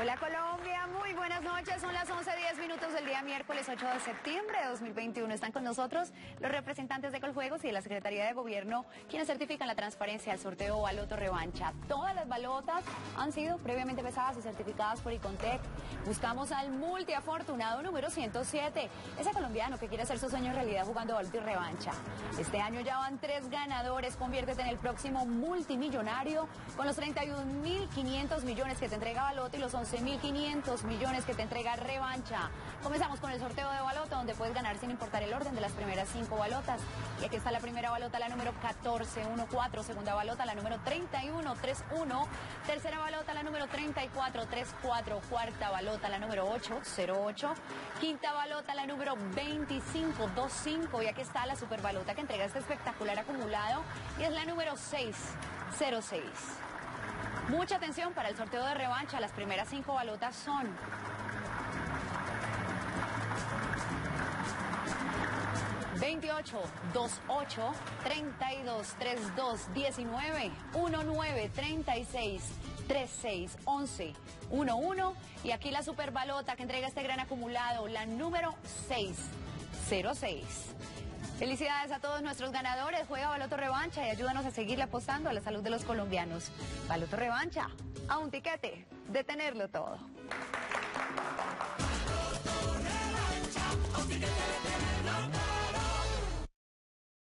Hola Colombia, muy buenas noches, son las 11:10 del día miércoles 8 de septiembre de 2021. Están con nosotros los representantes de Coljuegos y de la Secretaría de Gobierno, quienes certifican la transparencia del sorteo Baloto Revancha. Todas las balotas han sido previamente pesadas y certificadas por Icontec. Buscamos al multiafortunado número 107, ese colombiano que quiere hacer su sueño realidad jugando Baloto y Revancha. Este año ya van 3 ganadores, conviértete en el próximo multimillonario con los 31.500 millones que te entrega Baloto y los 11.500 millones que te entrega Revancha. Comenzamos con el sorteo de Baloto, donde puedes ganar sin importar el orden de las primeras 5 balotas. Y aquí está la primera balota, la número 1414, segunda balota, la número 3131, tercera balota, la número 3434, cuarta balota, la número 808, quinta balota, la número 2525, y aquí está la superbalota que entrega este espectacular acumulado, y es la número 606. Mucha atención para el sorteo de Revancha. Las primeras 5 balotas son 28, 28, 32, 32, 19, 19, 36, 36, 11, 11. Y aquí la superbalota que entrega este gran acumulado, la número 606. Felicidades a todos nuestros ganadores. Juega Baloto Revancha y ayúdanos a seguirle apostando a la salud de los colombianos. Baloto Revancha, a un tiquete de tenerlo todo.